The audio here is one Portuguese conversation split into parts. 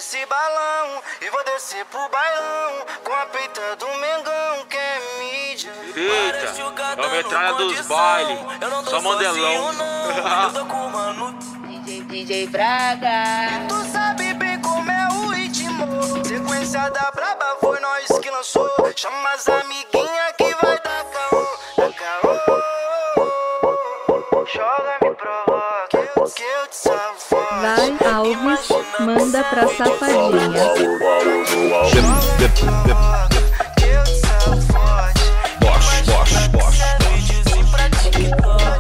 desse balão e vou descer pro bailão com a peita do Mengão que é mídia. Eita, é a metralha dos bailes, só modelão. DJ Braga. Tu sabe bem como é o ritmo. Sequência da braba foi nós que lançou. Chama as amiguinhas que vai dar caô. Dá caô. Joga, me provoca que eu te salvo forte. Vai, Alves, manda pra safadinha.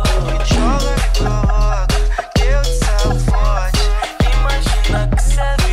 Joga, me provoca que eu te salvo forte. Imagina que cê